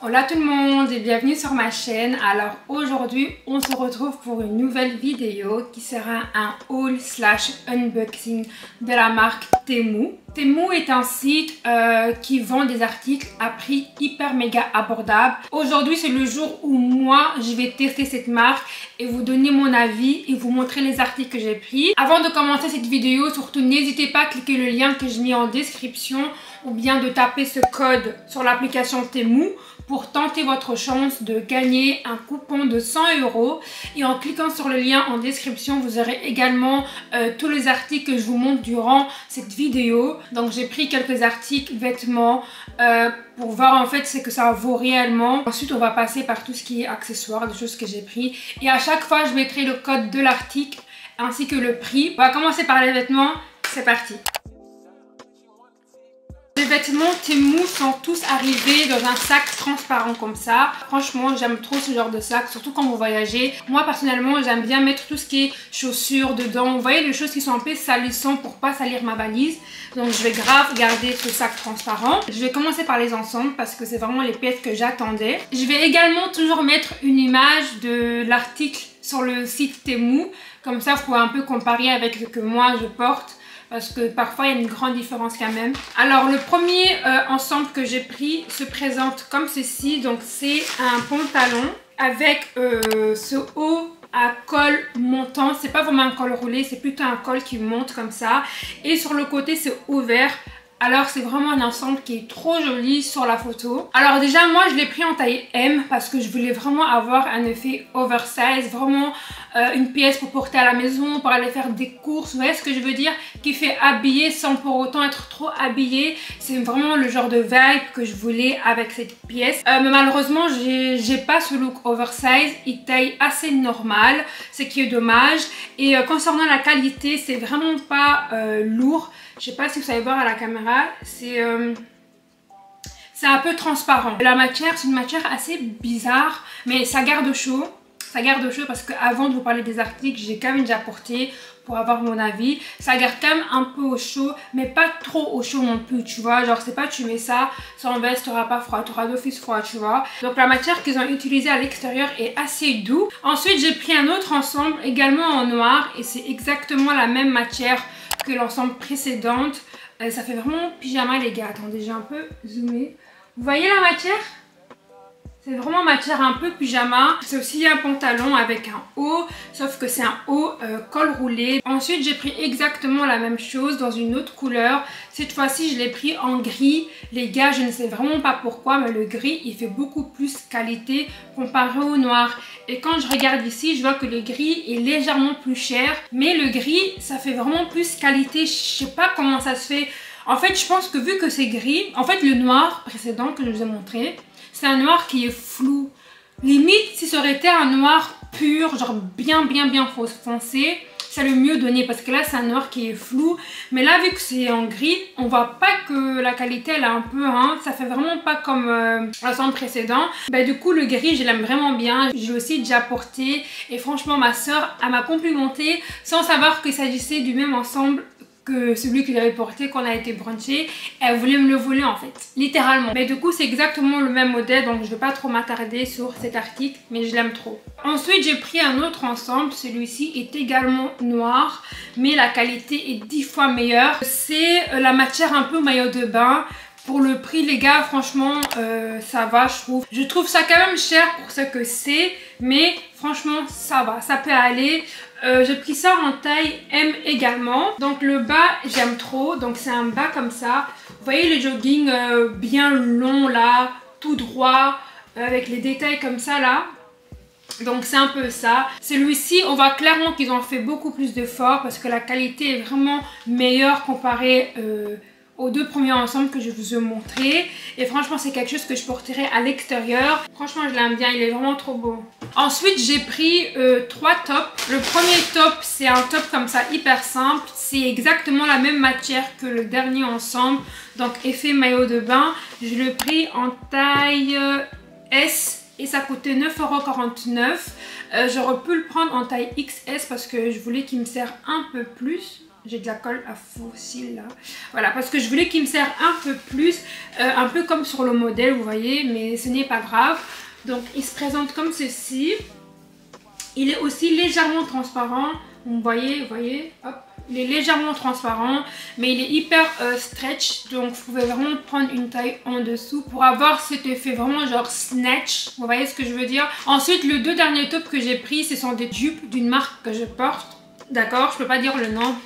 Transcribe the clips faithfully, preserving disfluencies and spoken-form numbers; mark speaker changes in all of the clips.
Speaker 1: Hola tout le monde et bienvenue sur ma chaîne. Alors aujourd'hui on se retrouve pour une nouvelle vidéo qui sera un haul slash unboxing de la marque Temu. Temu est un site euh, qui vend des articles à prix hyper méga abordable. Aujourd'hui c'est le jour où moi je vais tester cette marque et vous donner mon avis et vous montrer les articles que j'ai pris. Avant de commencer cette vidéo, surtout n'hésitez pas à cliquer le lien que je mets en description ou bien de taper ce code sur l'application Temu pour tenter votre chance de gagner un coupon de cent euros. Et en cliquant sur le lien en description, vous aurez également euh, tous les articles que je vous montre durant cette vidéo. Donc j'ai pris quelques articles, vêtements, euh, pour voir en fait ce que ça vaut réellement. Ensuite on va passer par tout ce qui est accessoires, des choses que j'ai pris. Et à chaque fois je mettrai le code de l'article ainsi que le prix. On va commencer par les vêtements, c'est parti. Les vêtements Temu sont tous arrivés dans un sac transparent comme ça. Franchement j'aime trop ce genre de sac, surtout quand vous voyagez. Moi personnellement j'aime bien mettre tout ce qui est chaussures dedans. Vous voyez les choses qui sont un peu salissantes pour pas salir ma valise. Donc je vais grave garder ce sac transparent. Je vais commencer par les ensembles parce que c'est vraiment les pièces que j'attendais. Je vais également toujours mettre une image de l'article sur le site Temu. Comme ça vous pouvez un peu comparer avec ce que moi je porte. Parce que parfois il y a une grande différence quand même. Alors le premier euh, ensemble que j'ai pris se présente comme ceci. Donc c'est un pantalon avec euh, ce haut à col montant. C'est pas vraiment un col roulé, c'est plutôt un col qui monte comme ça. Et sur le côté c'est ouvert. Alors c'est vraiment un ensemble qui est trop joli sur la photo. Alors déjà moi je l'ai pris en taille M parce que je voulais vraiment avoir un effet oversize. Vraiment euh, une pièce pour porter à la maison, pour aller faire des courses. Vous voyez ce que je veux dire? Qui fait habiller sans pour autant être trop habillé. C'est vraiment le genre de vibe que je voulais avec cette pièce. Euh, mais malheureusement j'ai pas ce look oversize. Il taille assez normal, ce qui est dommage. Et euh, concernant la qualité, c'est vraiment pas euh, lourd. Je sais pas si vous savez voir à la caméra, c'est euh, c'est un peu transparent. La matière, c'est une matière assez bizarre, mais ça garde chaud. Ça garde chaud parce qu'avant de vous parler des articles, j'ai quand même déjà porté pour avoir mon avis. Ça garde quand même un peu au chaud, mais pas trop au chaud non plus, tu vois. Genre, c'est pas tu mets ça sans veste, t'auras pas froid, t'auras d'office froid, tu vois. Donc la matière qu'ils ont utilisée à l'extérieur est assez doux. Ensuite, j'ai pris un autre ensemble, également en noir, et c'est exactement la même matière que l'ensemble précédente. Euh, ça fait vraiment pyjama les gars. Attendez, j'ai un peu zoomé. Vous voyez la matière? C'est vraiment matière un peu pyjama. C'est aussi un pantalon avec un haut, sauf que c'est un haut euh, col roulé. Ensuite j'ai pris exactement la même chose dans une autre couleur. Cette fois-ci je l'ai pris en gris. Les gars, je ne sais vraiment pas pourquoi, mais le gris il fait beaucoup plus qualité comparé au noir. Et quand je regarde ici, je vois que le gris est légèrement plus cher, mais le gris ça fait vraiment plus qualité. Je sais pas comment ça se fait. En fait je pense que vu que c'est gris, en fait le noir précédent que je vous ai montré, c'est un noir qui est flou. Limite, si ça aurait été un noir pur, genre bien bien bien foncé, c'est le mieux donné parce que là c'est un noir qui est flou. Mais là vu que c'est en gris, on voit pas que la qualité elle est un peu, hein, ça fait vraiment pas comme euh, l'ensemble précédent. Bah du coup le gris je l'aime vraiment bien, j'ai aussi déjà porté et franchement ma soeur elle m'a complimenté sans savoir qu'il s'agissait du même ensemble que celui que j'avais porté quand on a été brunché. Elle voulait me le voler en fait, littéralement. Mais du coup c'est exactement le même modèle, donc je ne vais pas trop m'attarder sur cet article, mais je l'aime trop. Ensuite j'ai pris un autre ensemble, celui-ci est également noir, mais la qualité est dix fois meilleure. C'est la matière un peu maillot de bain. Pour le prix les gars, franchement euh, ça va je trouve. Je trouve ça quand même cher pour ce que c'est, mais franchement ça va, ça peut aller. Euh, j'ai pris ça en taille M également. Donc le bas j'aime trop, donc c'est un bas comme ça. Vous voyez le jogging euh, bien long là, tout droit, euh, avec les détails comme ça là. Donc c'est un peu ça. Celui-ci on voit clairement qu'ils ont fait beaucoup plus d'efforts parce que la qualité est vraiment meilleure comparée euh, aux deux premiers ensembles que je vous ai montré. Et franchement c'est quelque chose que je porterai à l'extérieur. Franchement je l'aime bien, il est vraiment trop beau. Ensuite j'ai pris euh, trois tops. Le premier top c'est un top comme ça hyper simple. C'est exactement la même matière que le dernier ensemble. Donc effet maillot de bain. Je l'ai pris en taille S et ça coûtait neuf euros quarante-neuf. Euh, J'aurais pu le prendre en taille X S parce que je voulais qu'il me serre un peu plus. j'ai de la colle à fossile là. Voilà, parce que je voulais qu'il me serre un peu plus, euh, un peu comme sur le modèle, vous voyez, mais ce n'est pas grave. Donc il se présente comme ceci. Il est aussi légèrement transparent. Vous voyez, vous voyez, hop. Il est légèrement transparent, mais il est hyper euh, stretch. Donc vous pouvez vraiment prendre une taille en dessous pour avoir cet effet vraiment genre snatch. Vous voyez ce que je veux dire? Ensuite, les deux derniers tops que j'ai pris, ce sont des jupes d'une marque que je porte. D'accord, je peux pas dire le nom.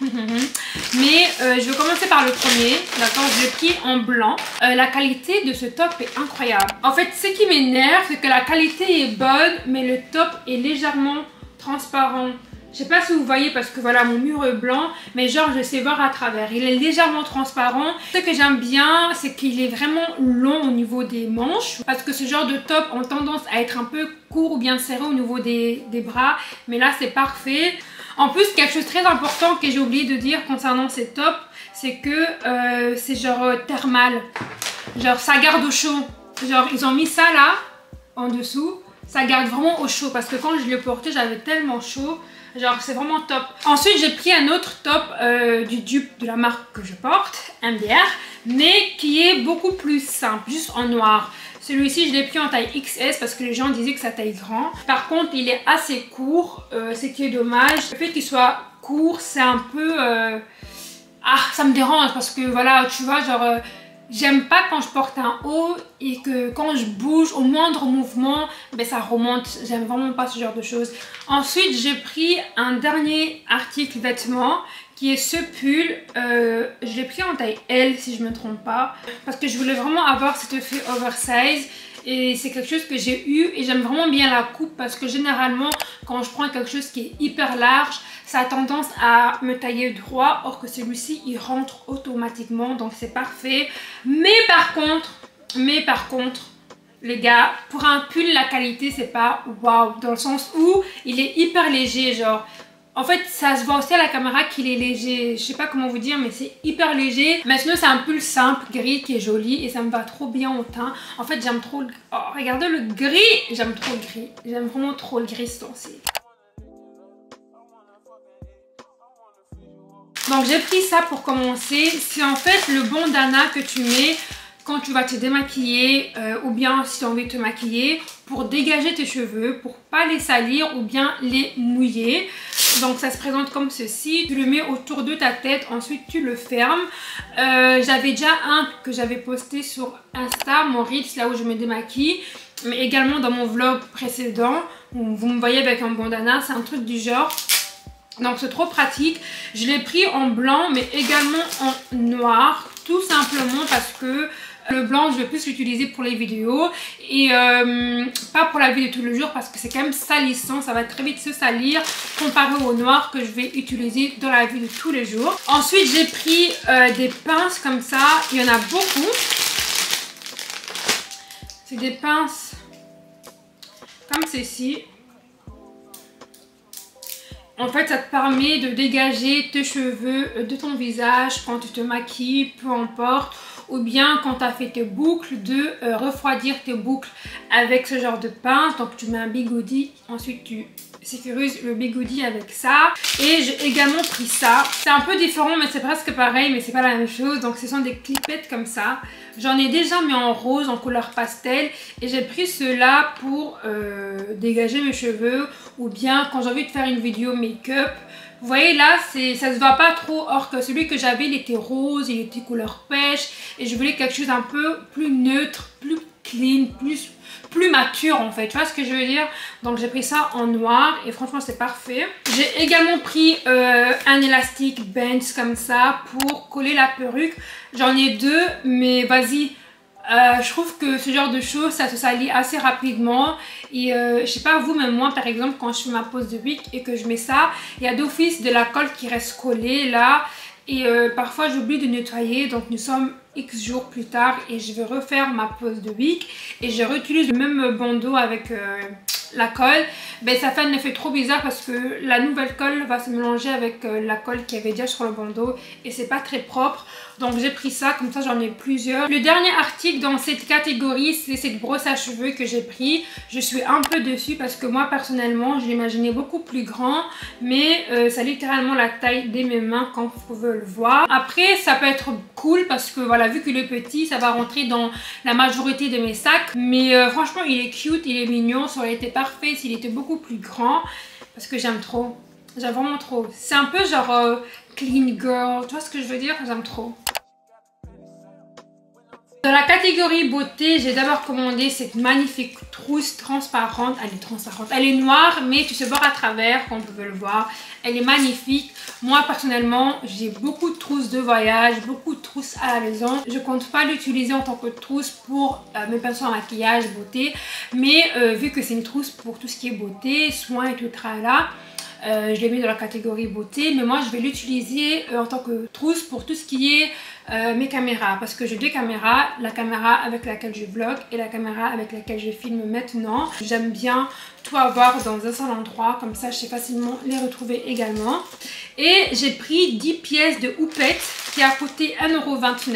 Speaker 1: Mais euh, je vais commencer par le premier. D'accord, je l'ai pris en blanc. Euh, la qualité de ce top est incroyable. En fait, ce qui m'énerve, c'est que la qualité est bonne, mais le top est légèrement transparent. Je sais pas si vous voyez parce que voilà, mon mur est blanc, mais genre je sais voir à travers. Il est légèrement transparent. Ce que j'aime bien, c'est qu'il est vraiment long au niveau des manches, parce que ce genre de top ont tendance à être un peu court ou bien serré au niveau des, des bras, mais là c'est parfait. En plus, quelque chose de très important que j'ai oublié de dire concernant ces tops, c'est que euh, c'est genre euh, thermal. Genre ça garde au chaud. Genre ils ont mis ça là, en dessous. Ça garde vraiment au chaud parce que quand je l'ai porté, j'avais tellement chaud. Genre c'est vraiment top. Ensuite j'ai pris un autre top euh, du dupe de la marque que je porte, M D R, mais qui est beaucoup plus simple, juste en noir. Celui-ci je l'ai pris en taille X S parce que les gens disaient que sa taille grand. Par contre il est assez court, euh, ce qui est dommage. Le fait qu'il soit court c'est un peu... Euh... Ah ça me dérange parce que voilà tu vois genre... Euh... J'aime pas quand je porte un haut et que quand je bouge au moindre mouvement, ben ça remonte. J'aime vraiment pas ce genre de choses. Ensuite, j'ai pris un dernier article vêtement qui est ce pull. Euh, je l'ai pris en taille L si je me trompe pas. Parce que je voulais vraiment avoir cet effet oversize. Et c'est quelque chose que j'ai eu et j'aime vraiment bien la coupe parce que généralement quand je prends quelque chose qui est hyper large, ça a tendance à me tailler droit, or que celui-ci il rentre automatiquement, donc c'est parfait. Mais par contre, mais par contre, les gars, pour un pull la qualité c'est pas waouh, dans le sens où il est hyper léger, genre. En fait, ça se voit aussi à la caméra qu'il est léger. Je sais pas comment vous dire, mais c'est hyper léger. Mais sinon, c'est un pull simple, gris, qui est joli. Et ça me va trop bien au teint. En fait, j'aime trop le... Oh, regardez le gris. J'aime trop le gris. J'aime vraiment trop le gris ce temps-ci. Donc, j'ai pris ça pour commencer. C'est en fait le bandana que tu mets quand tu vas te démaquiller euh, ou bien si tu as envie de te maquiller pour dégager tes cheveux, pour pas les salir ou bien les mouiller. Donc ça se présente comme ceci, tu le mets autour de ta tête, ensuite tu le fermes. Euh, j'avais déjà un que j'avais posté sur Insta, mon Reels, là où je me démaquille, mais également dans mon vlog précédent, où vous me voyez avec un bandana, c'est un truc du genre. Donc c'est trop pratique. Je l'ai pris en blanc mais également en noir, tout simplement parce que le blanc je vais plus l'utiliser pour les vidéos et euh, pas pour la vie de tous les jours parce que c'est quand même salissant, ça va très vite se salir comparé au noir que je vais utiliser dans la vie de tous les jours. Ensuite j'ai pris euh, des pinces comme ça, il y en a beaucoup. C'est des pinces comme ceci. En fait, ça te permet de dégager tes cheveux de ton visage quand tu te maquilles, peu importe. Ou bien quand tu as fait tes boucles, de euh, refroidir tes boucles avec ce genre de pince. Donc tu mets un bigoudi, ensuite tu sécurises le bigoudi avec ça. Et j'ai également pris ça. C'est un peu différent mais c'est presque pareil, mais c'est pas la même chose. Donc ce sont des clipettes comme ça. J'en ai déjà mis en rose, en couleur pastel. Et j'ai pris ceux-là pour euh, dégager mes cheveux. Ou bien quand j'ai envie de faire une vidéo make-up. Vous voyez là, ça se voit pas trop, or que celui que j'avais il était rose, il était couleur pêche et je voulais quelque chose un peu plus neutre, plus clean, plus, plus mature en fait, tu vois ce que je veux dire. Donc j'ai pris ça en noir et franchement c'est parfait. J'ai également pris euh, un élastique Benz comme ça pour coller la perruque. J'en ai deux mais vas-y. Euh, je trouve que ce genre de choses ça se salit assez rapidement et euh, je sais pas vous mais moi par exemple quand je fais ma pose de wig et que je mets ça, il y a d'office de la colle qui reste collée là et euh, parfois j'oublie de nettoyer, donc nous sommes X jours plus tard et je vais refaire ma pose de wig et je réutilise le même bandeau avec euh, la colle, ben ça fait un effet trop bizarre parce que la nouvelle colle va se mélanger avec euh, la colle qui avait déjà sur le bandeau et c'est pas très propre. Donc j'ai pris ça, comme ça j'en ai plusieurs. Le dernier article dans cette catégorie, c'est cette brosse à cheveux que j'ai pris. Je suis un peu dessus parce que moi personnellement, je l'imaginais beaucoup plus grand, mais euh, ça a littéralement la taille de mes mains comme vous pouvez le voir. Après ça peut être cool parce que voilà, vu qu'il est petit, ça va rentrer dans la majorité de mes sacs. Mais euh, franchement il est cute, il est mignon, ça aurait été parfait s'il était beaucoup plus grand parce que j'aime trop. J'aime vraiment trop. C'est un peu genre euh, clean girl, tu vois ce que je veux dire? J'aime trop. Dans la catégorie beauté, j'ai d'abord commandé cette magnifique trousse transparente. Elle est transparente, elle est noire mais tu sais voir à travers comme vous pouvez le voir. Elle est magnifique. Moi personnellement, j'ai beaucoup de trousses de voyage, beaucoup de trousses à la maison. Je compte pas l'utiliser en tant que trousse pour euh, mes pinceaux en maquillage, beauté. Mais euh, vu que c'est une trousse pour tout ce qui est beauté, soins et tout là. Euh, je l'ai mis dans la catégorie beauté, mais moi je vais l'utiliser euh, en tant que trousse pour tout ce qui est euh, mes caméras, parce que j'ai deux caméras, la caméra avec laquelle je vlog et la caméra avec laquelle je filme maintenant. J'aime bien tout avoir dans un seul endroit, comme ça je sais facilement les retrouver également. Et j'ai pris dix pièces de houppette qui a coûté un euro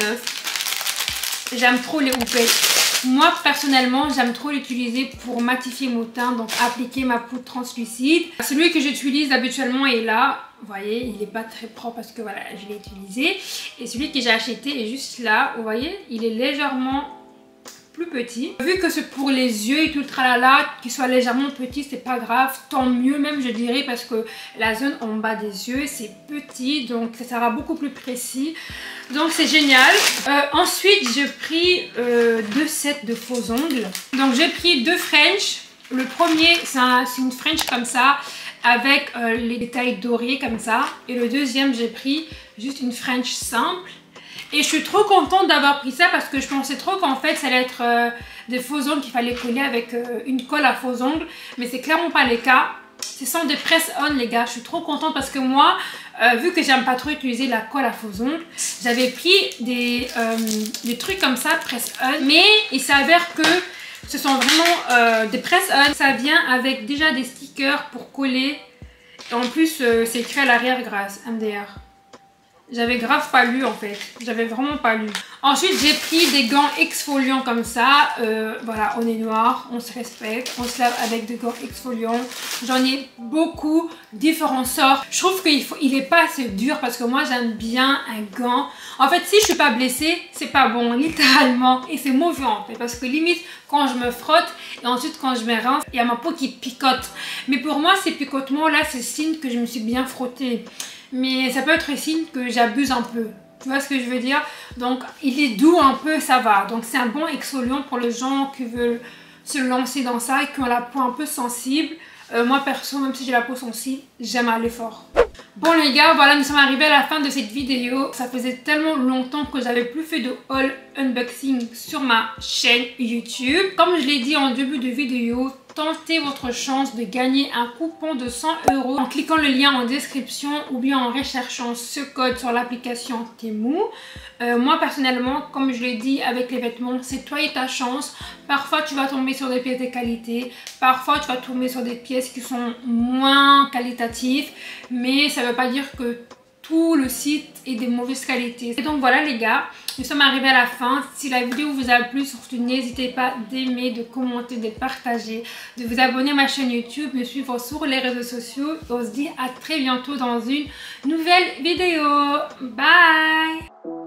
Speaker 1: vingt-neuf. J'aime trop les houpettes. Moi personnellement j'aime trop l'utiliser pour matifier mon teint, donc appliquer ma poudre translucide. Celui que j'utilise habituellement est là, vous voyez il n'est pas très propre parce que voilà je l'ai utilisé. Et celui que j'ai acheté est juste là, vous voyez il est légèrement plus petit. Vu que c'est pour les yeux et tout le tralala, qu'il soit légèrement petit c'est pas grave, tant mieux même je dirais parce que la zone en bas des yeux c'est petit donc ça sera beaucoup plus précis. Donc c'est génial. Euh, ensuite j'ai pris euh, deux sets de faux ongles. Donc j'ai pris deux French. Le premier c'est un, une French comme ça avec euh, les détails dorés comme ça. Et le deuxième j'ai pris juste une French simple. Et je suis trop contente d'avoir pris ça parce que je pensais trop qu'en fait ça allait être euh, des faux ongles qu'il fallait coller avec euh, une colle à faux ongles. Mais c'est clairement pas le cas. Ce sont des press-on les gars. Je suis trop contente parce que moi, euh, vu que j'aime pas trop utiliser la colle à faux ongles, j'avais pris des, euh, des trucs comme ça, press-on. Mais il s'avère que ce sont vraiment euh, des press-on. Ça vient avec déjà des stickers pour coller. Et en plus, euh, c'est écrit à l'arrière grâce M D R. J'avais grave pas lu en fait, j'avais vraiment pas lu. Ensuite j'ai pris des gants exfoliants comme ça, euh, voilà on est noir, on se respecte, on se lave avec des gants exfoliants. J'en ai beaucoup, différents sorts. Je trouve qu'il faut, il est pas assez dur parce que moi j'aime bien un gant. En fait si je suis pas blessée, c'est pas bon littéralement et c'est mauvais en fait parce que limite quand je me frotte et ensuite quand je me rince, il y a ma peau qui picote. Mais pour moi ces picotements là c'est signe que je me suis bien frottée. Mais ça peut être signe que j'abuse un peu. Tu vois ce que je veux dire? Donc il est doux un peu, ça va. Donc c'est un bon exfoliant pour les gens qui veulent se lancer dans ça et qui ont la peau un peu sensible. Euh, moi perso, même si j'ai la peau sensible, j'aime aller fort. Bon les gars, voilà nous sommes arrivés à la fin de cette vidéo. Ça faisait tellement longtemps que j'avais plus fait de haul unboxing sur ma chaîne YouTube. Comme je l'ai dit en début de vidéo, tentez votre chance de gagner un coupon de cent euros en cliquant le lien en description ou bien en recherchant ce code sur l'application Temu. Euh, moi personnellement, comme je l'ai dit avec les vêtements, c'est toi et ta chance. Parfois tu vas tomber sur des pièces de qualité, parfois tu vas tomber sur des pièces qui sont moins qualitatives, mais ça ne veut pas dire que tout le site est de mauvaise qualité. Et donc voilà les gars, nous sommes arrivés à la fin. Si la vidéo vous a plu, surtout n'hésitez pas d'aimer, de commenter, de partager, de vous abonner à ma chaîne YouTube, me suivre sur les réseaux sociaux. Et on se dit à très bientôt dans une nouvelle vidéo. Bye!